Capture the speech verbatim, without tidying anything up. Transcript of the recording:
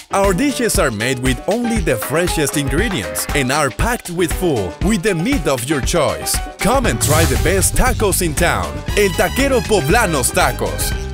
Our dishes are made with only the freshest ingredients and are packed with full with the meat of your choice. Come and try the best tacos in town. El Taquero Poblano's Tacos.